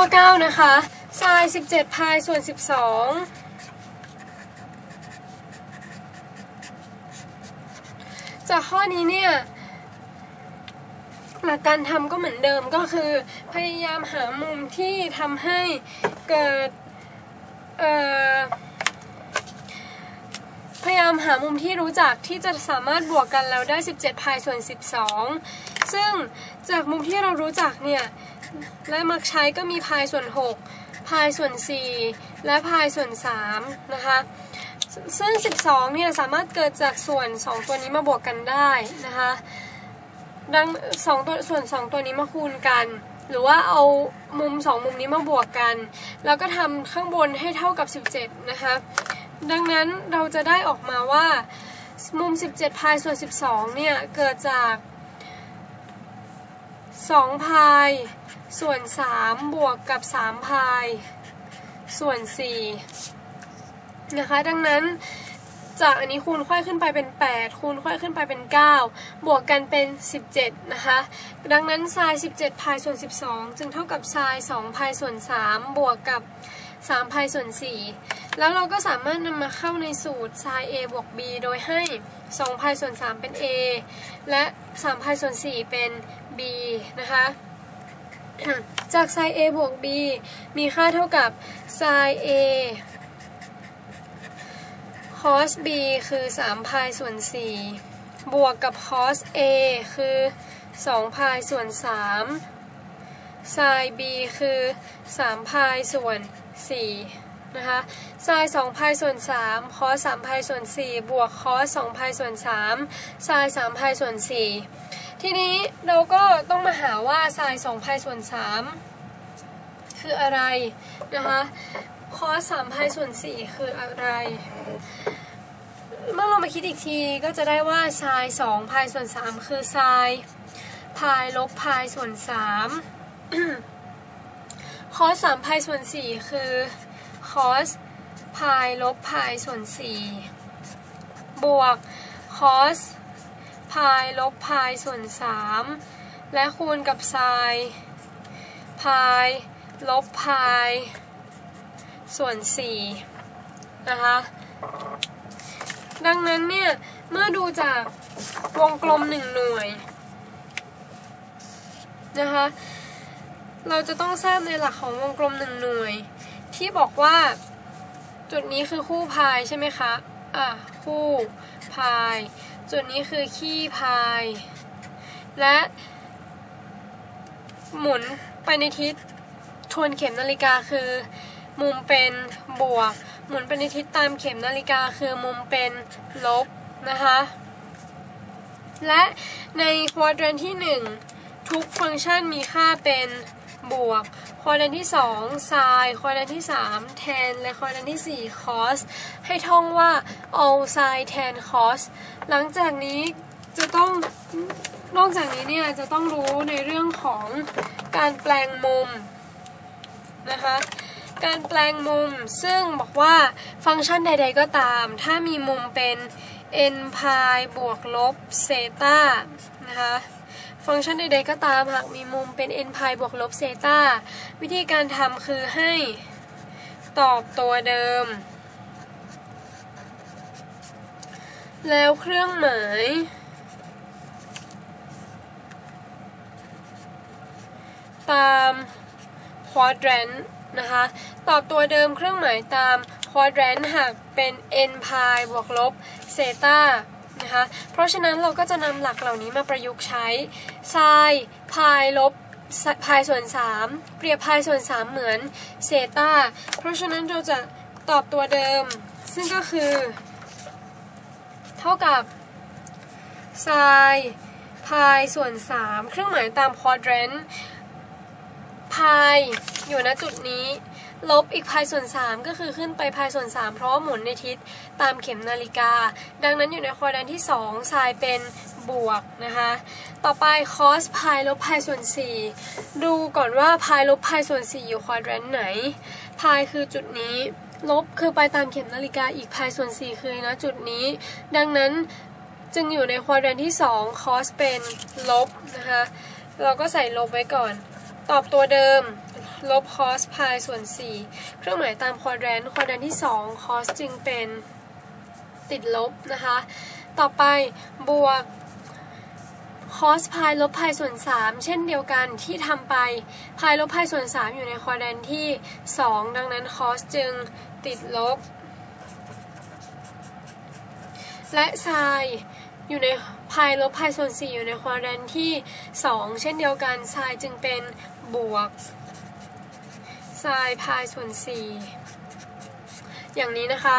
อ9นะคะไซน์17 พายส่วน 12จากข้อนี้เนี่ยหลักการทำก็เหมือนเดิมก็คือพยายามหามุมที่ทำให้เกิดพยายามหามุมที่รู้จักที่จะสามารถบวกกันแล้วได้17 พายส่วน 12ซึ่งจากมุมที่เรารู้จักเนี่ยและมักใช้ก็มีพายส่วน6พายส่วน4และพายส่วน3นะคะซึ่ง12เนี่ยสามารถเกิดจากส่วน2ตัวนี้มาบวกกันได้นะคะดังส่วน2ตัวนี้มาคูณกันหรือว่าเอามุม2มุมนี้มาบวกกันแล้วก็ทำข้างบนให้เท่ากับ17นะคะดังนั้นเราจะได้ออกมาว่ามุม17 พายส่วน 12เนี่ยเกิดจาก2 พายส่วน3บวกกับ3 พายส่วน4นะคะดังนั้นจากอันนี้คูณค่อยขึ้นไปเป็น8คูณค่อยขึ้นไปเป็น9บวกกันเป็น17นะคะดังนั้นไซน์17 พายส่วน 12จึงเท่ากับไซน์2 พายส่วน3บวกกับ3 พายส่วน4แล้วเราก็สามารถนำมาเข้าในสูตรไซน์ a บวก b โดยให้2 พายส่วน3เป็น a และ3 พายส่วน4เป็น b นะคะจากไซน์ a บวก b มีค่าเท่ากับไซน์ a cos b คือ3 พายส่วน4บวกกับ cos a คือ2 พายส่วน3 sin b คือ3 พายส่วน4นะคะ sin 2 พายส่วน3 cos 3 พายส่วน4บวก cos 2 พายส่วน3 sin 3 พายส่วน4ทีนี้เราก็ต้องมาหาว่า sin 2 พายส่วน3คืออะไรนะคะcos 3 พายส่วน4คืออะไรเมื่อเรามาคิดอีกทีก็จะได้ว่า sin 2 พายส่วน3คือ sin พายลบพายส่วน3 cos 3 พายส่วน4คือ cos พายลบพายส่วน4บวก cos พายลบพายส่วน3และคูณกับ sin พายลบพายส่วน4นะคะดังนั้นเนี่ยเมื่อดูจากวงกลม1หน่วยนะคะเราจะต้องทราบในหลักของวงกลม1หน่วยที่บอกว่าจุดนี้คือคู่พายใช่ไหมคะคู่พายจุดนี้คือขี้พายและหมุนไปในทิศทวนเข็มนาฬิกาคือมุมเป็นบวกหมุนไปในทิศตามเข็มนาฬิกาคือมุมเป็นลบนะคะและในควอดรันที่1ทุกฟังก์ชันมีค่าเป็นบวกควอดรันที่2 sin ควอดรันที่3 tan และควอดรันที่4 cos ให้ท่องว่า all sin tan cos หลังจากนี้จะต้องนอกจากนี้เนี่ยจะต้องรู้ในเรื่องของการแปลงมุมนะคะการแปลงมุมซึ่งบอกว่าฟังก์ชันใดๆก็ตามถ้ามีมุมเป็น n พายบวกลบเซตานะคะฟังก์ชันใดๆก็ตามหากมีมุมเป็น n พายบวกลบเซตาวิธีการทำคือให้ตอบตัวเดิมแล้วเครื่องหมายตามควอดรันต์นะคะตอบตัวเดิมเครื่องหมายตามควอดรันต์หากเป็น n พายบวกลบเซตานะคะเพราะฉะนั้นเราก็จะนำหลักเหล่านี้มาประยุกต์ใช้ sin พายลบพายส่วน3เปรียบพายส่วน3เหมือนเซตาเพราะฉะนั้นเราจะตอบตัวเดิมซึ่งก็คือเท่ากับ sin พายส่วน3เครื่องหมายตามควอดรันต์พายอยู่ณจุดนี้ลบอีกพายส่วน3ก็คือขึ้นไปพายส่วน3เพราะว่าหมุนในทิศตามเข็มนาฬิกาดังนั้นอยู่ในควอดรันต์ที่2ไซน์เป็นบวกนะคะต่อไป cos พายลบพายส่วน4ดูก่อนว่าพายลบพายส่วน4อยู่ควอดรันต์ไหนพายคือจุดนี้ลบคือไปตามเข็มนาฬิกาอีกพายส่วน4คือณจุดนี้ดังนั้นจึงอยู่ในควอดรันต์ที่2 cos เป็นลบนะคะเราก็ใส่ลบไว้ก่อนตอบตัวเดิมลบ cos พายส่วน 4เครื่องหมายตามควอแดรนต์ที่2 cos จึงเป็นติดลบนะคะต่อไปบวก cos พายลบพายส่วน 3เช่นเดียวกันที่ทำไปพายลบพายส่วน 3อยู่ในควอแดรนต์ที่2ดังนั้น cos จึงติดลบและไซน์อยู่ในพายลบพายส่วน 4อยู่ในควอแดรนต์ที่2เช่นเดียวกันไซน์จึงเป็นบวกไซน์พายส่วน 4อย่างนี้นะคะ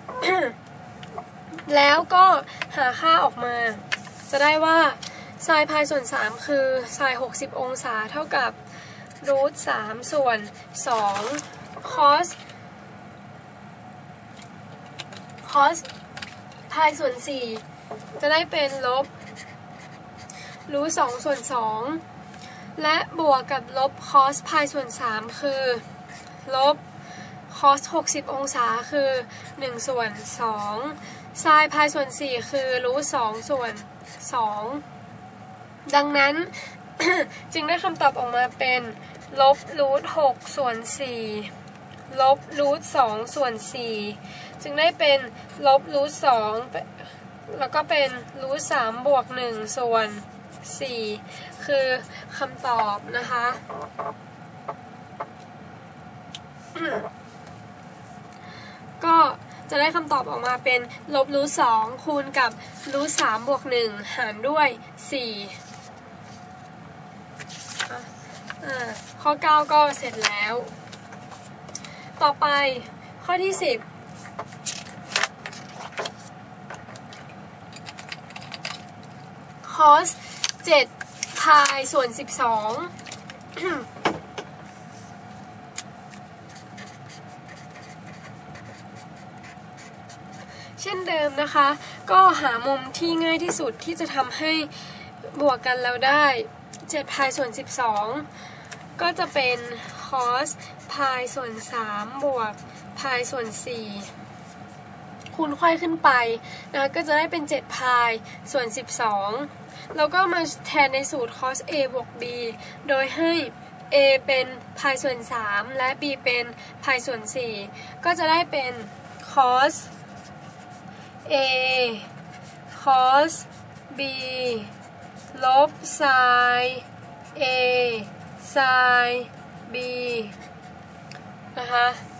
แล้วก็หาค่าออกมาจะได้ว่าไซน์พายส่วน 3คือไซน์60องศาเท่ากับรูท3ส่วน2 cos พายส่วน 4จะได้เป็นลบรูท2ส่วน2และบวกกับลบ cos พายส่วน 3คือลบ cos 60องศาคือ1ส่วน2ไซน์พายส่วน 4คือรูท2ส่วน2ดังนั้น จึงได้คำตอบออกมาเป็นลบรูท6ส่วน4ลบรูท2ส่วน4จึงได้เป็นลบรูท2แล้วก็เป็นรูท3บวก1ส่วน4คือคำตอบนะคะ ก็จะได้คำตอบออกมาเป็นลบรูท2คูณกับรูท3บวก1หารด้วย4ข้อ9ก็เสร็จแล้วต่อไปข้อที่10 cos 7 พายส่วน 12 เช่นเดิมนะคะก็หามุมที่ง่ายที่สุดที่จะทำให้บวกกันแล้วได้7 พายส่วน 12ก็จะเป็น cos พายส่วน3บวกพายส่วน4คูณไขว้ขึ้นไปนะก็จะได้เป็น7 พายส่วน 12แล้วก็มาแทนในสูตร cos a บวก b โดยให้ a เป็นพายส่วน3และ b เป็นพายส่วน4ก็จะได้เป็น cos a cos b ลบ sin a sin b นะคะ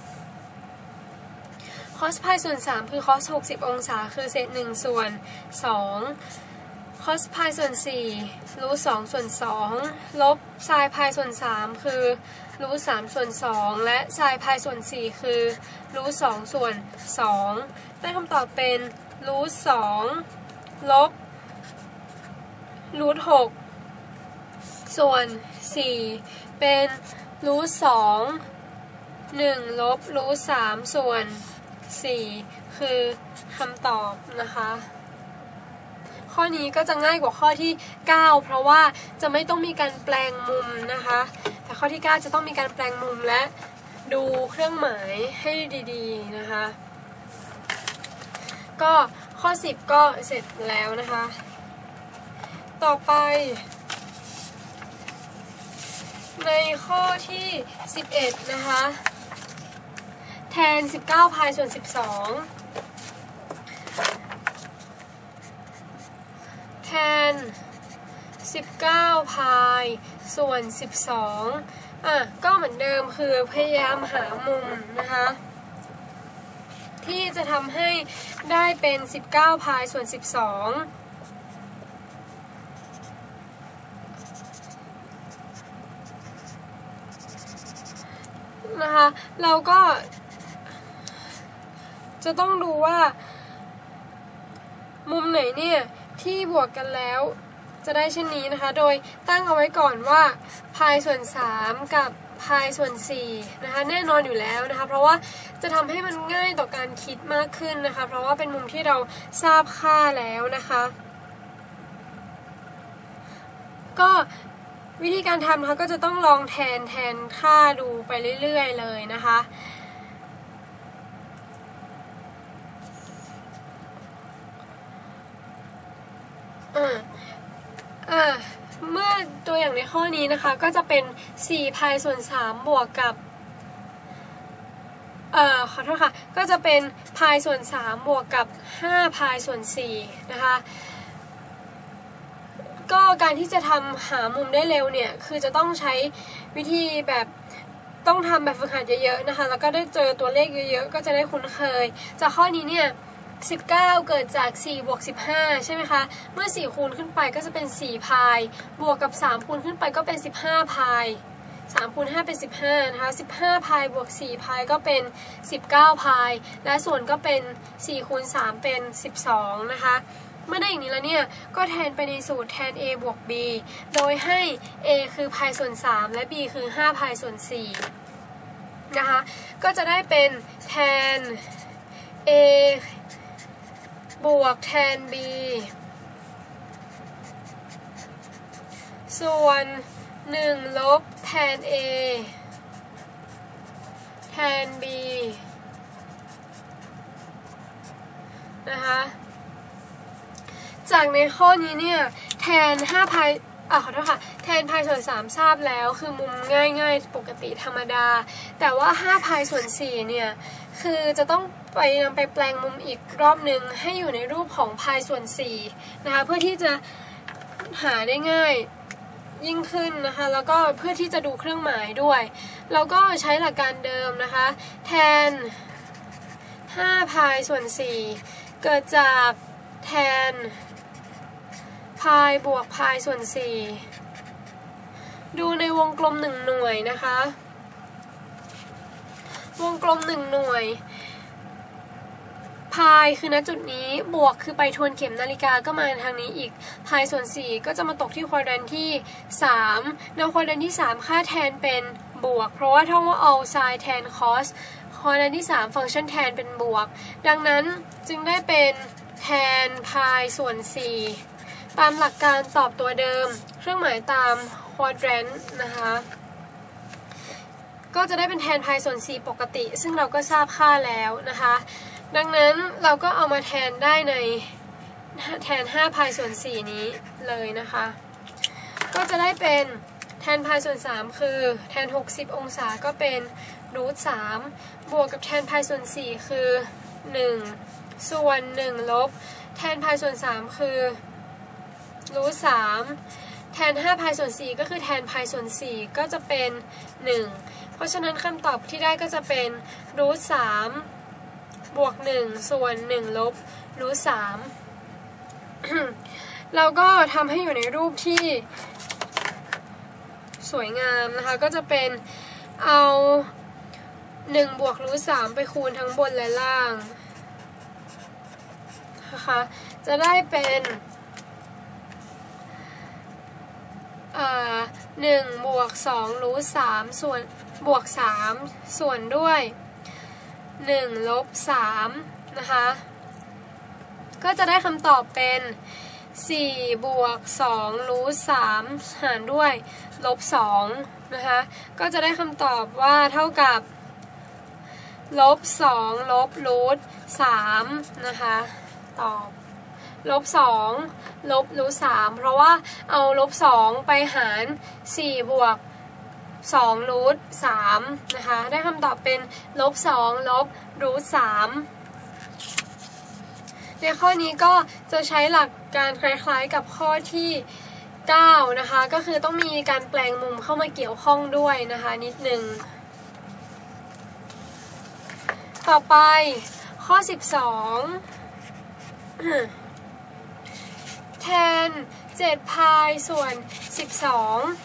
cos พายส่วน3คือ cos 60องศาคือเศษ1ส่วน2 cos พายส่วน4รูท2ส่วน2ลบ sin พายส่วน3คือรูท3ส่วน2และ sin พายส่วน4คือรูท2ส่วน2ได้คำตอบเป็นรูท2ลบรูท6ส่วน4เป็นรูท2 1ลบรูท3ส่วน4คือคำตอบนะคะข้อนี้ก็จะง่ายกว่าข้อที่9เพราะว่าจะไม่ต้องมีการแปลงมุมนะคะแต่ข้อที่9จะต้องมีการแปลงมุมและดูเครื่องหมายให้ดีๆนะคะก็ข้อ10ก็เสร็จแล้วนะคะต่อไปในข้อที่11นะคะแทน19 พายส่วน 12แทน19 พายส่วน12ก็เหมือนเดิมคือพยายามหามุมนะคะที่จะทำให้ได้เป็น19 พายส่วน 12นะคะเราก็จะต้องดูว่ามุมไหนเนี่ยที่บวกกันแล้วจะได้เช่นนี้นะคะโดยตั้งเอาไว้ก่อนว่าพายส่วน3กับพายส่วน4นะคะแน่นอนอยู่แล้วนะคะเพราะว่าจะทำให้มันง่ายต่อการคิดมากขึ้นนะคะเพราะว่าเป็นมุมที่เราทราบค่าแล้วนะคะก็วิธีการทำนะคะก็จะต้องลองแทนค่าดูไปเรื่อยๆเลยนะคะเมื่อตัวอย่างในข้อนี้นะคะก็จะเป็น4 พายส่วน 3 บวกกับขอโทษค่ะก็จะเป็นพายส่วน 3 บวกกับ5 พายส่วน 4นะคะก็การที่จะทำหามุมได้เร็วเนี่ยคือจะต้องใช้วิธีแบบต้องทำแบบฝึกหัดเยอะๆนะคะแล้วก็ได้เจอตัวเลขเยอะๆก็จะได้คุ้นเคยจากข้อนี้เนี่ย19เกิดจาก4บวก15ใช่ไหมคะเมื่อ4คูณขึ้นไปก็จะเป็น4 พายบวกกับ3คูณขึ้นไปก็เป็น15 พาย3คูณ5เป็น15นะคะ15 พายบวก4 พายก็เป็น19 พายและส่วนก็เป็น4คูณ3เป็น12นะคะเมื่อได้อย่างนี้แล้วเนี่ยก็แทนไปในสูตรแทน a บวก b โดยให้ a คือพายส่วน3และ b คือ5 พายส่วน4นะคะก็จะได้เป็นแทน a บวกแทน b ส่วน1ลบแทน a แทน b นะคะจากในข้อนี้เนี่ยแทน5 พายขอโทษค่ะแทนพายส่วน3ทราบแล้วคือมุมง่ายๆปกติธรรมดาแต่ว่า5 พายส่วน4เนี่ยคือจะต้องนำไปแปลงมุมอีกรอบหนึ่งให้อยู่ในรูปของพายส่วน4นะคะเพื่อที่จะหาได้ง่ายยิ่งขึ้นนะคะแล้วก็เพื่อที่จะดูเครื่องหมายด้วยเราก็ใช้หลักการเดิมนะคะแทน5 พายส่วน4เกิดจากแทนพายบวกพายส่วน4ดูในวงกลม1หน่วยนะคะวงกลม1หน่วยพายคือณจุดนี้บวกคือไปทวนเข็มนาฬิกาก็มาทางนี้อีกพายส่วน4ก็จะมาตกที่ควอแดรนต์ที่3ในควอแดรนต์ที่3ค่าแทนเป็นบวกเพราะว่าท่องว่า all sin แทน cos ควอแดรนต์ที่3ฟังก์ชันแทนเป็นบวกดังนั้นจึงได้เป็นแทนพายส่วน4ตามหลักการตอบตัวเดิมเครื่องหมายตามควอแดรนต์นะคะก็จะได้เป็นแทนพายส่วน4ปกติซึ่งเราก็ทราบค่าแล้วนะคะดังนั้นเราก็เอามาแทนได้ในแทน5 พายส่วน4นี้เลยนะคะก็จะได้เป็นแทนพายส่วน3คือแทน60องศาก็เป็นรูท3บวกกับแทนพายส่วน4คือ1ส่วน1ลบแทนพายส่วน3คือรูท3แทน5 พายส่วน4ก็คือแทนพายส่วน4ก็จะเป็น1เพราะฉะนั้นคำตอบที่ได้ก็จะเป็นรูท3บวก1ส่วน1ลบรูท3เราก็ทำให้อยู่ในรูปที่สวยงามนะคะก็จะเป็นเอา1บวกรูท3ไปคูณทั้งบนและล่างนะคะจะได้เป็น1บวก2รูท3ส่วนบวก3ส่วนด้วย1ลบ3นะคะก็จะได้คำตอบเป็น4บวก2รูท3หารด้วยลบ2นะคะก็จะได้คำตอบว่าเท่ากับลบ2ลบรูท3นะคะตอบลบ2ลบรูท3เพราะว่าเอาลบ2ไปหาร4บวก2รูท3นะคะได้คำตอบเป็นลบ2ลบรูท3ในข้อนี้ก็จะใช้หลักการคล้ายๆกับข้อที่9นะคะก็คือต้องมีการแปลงมุมเข้ามาเกี่ยวข้องด้วยนะคะนิดนึงต่อไปข้อ12แทน7 พายส่วน12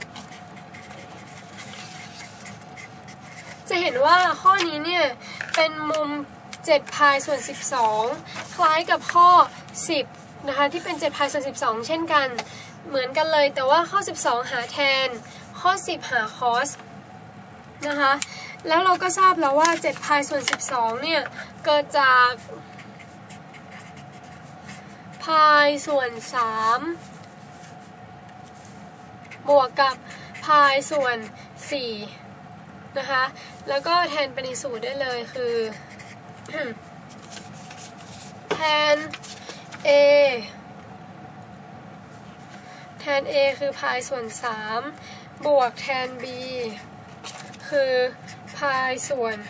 จะเห็นว่าข้อนี้เนี่ยเป็นมุม7 พายส่วน12คล้ายกับข้อ10นะคะที่เป็น7 พายส่วน12เช่นกันเหมือนกันเลยแต่ว่าข้อ12หาแทนข้อ10หาคอสนะคะแล้วเราก็ทราบแล้วว่า7 พายส่วน12เนี่ยเกิดจากพายส่วน3บวกกับพายส่วน4นะคะแล้วก็แทนไปในสูตรได้เลยคือ แทน a แทน a คือพายส่วน3บวกแทน b คือพายส่วน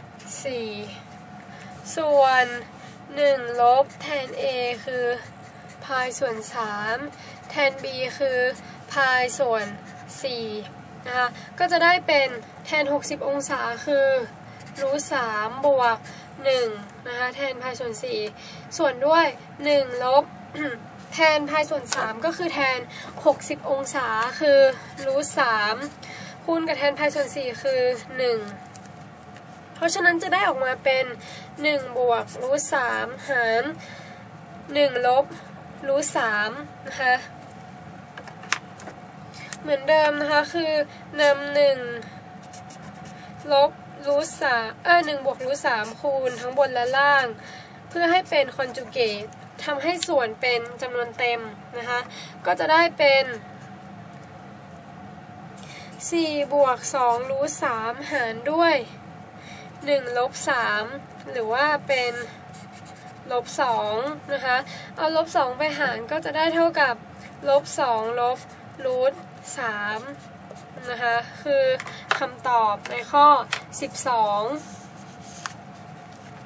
4ส่วน1ลบแทน a คือพายส่วน3แทน b คือพายส่วน4นะคะก็จะได้เป็นแทน60องศาคือรูท3บวก1นะคะแทนพายส่วน4ส่วนด้วย1ลบ แทนพายส่วน3ก็คือแทน60องศาคือรูท3คูณกับแทนพายส่วน4คือ1เพราะฉะนั้นจะได้ออกมาเป็น1บวกรูท3หาร1ลบรูท3นะคะเหมือนเดิมนะคะคือนำ1ลบรูท31บวกรูท3คูณทั้งบนและล่างเพื่อให้เป็นคอนจูเกตทำให้ส่วนเป็นจำนวนเต็มนะคะก็จะได้เป็น4บวก2รูท3หารด้วย1ลบ3หรือว่าเป็นลบ2นะคะเอาลบ2ไปหารก็จะได้เท่ากับลบ2ลบรูท3นะคะคือคำตอบในข้อ12